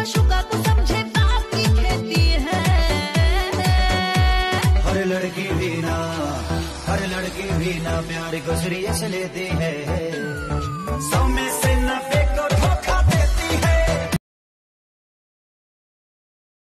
माशूका को समझे बाप की खेती है। हर लड़की भी ना प्यार को सीरियस लेती है। 100 में से